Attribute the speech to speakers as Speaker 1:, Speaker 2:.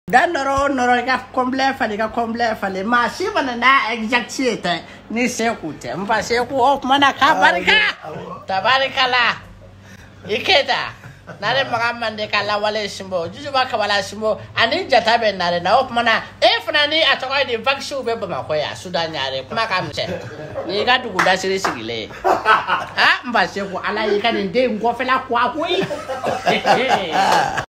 Speaker 1: Dan noro ka komble fale ma si bana na exactiete ni sekute mpa seku of mana ka barika tabarikala iketa nare magamande kala wale simbo juju ba kala simbo ani jata be nare na of mana e fnani atoka di vaccine be ba ko ya sudan yare maka mse ni ga dugu da sire sigile ha mpa seku ala yika de ngo fela kwa koi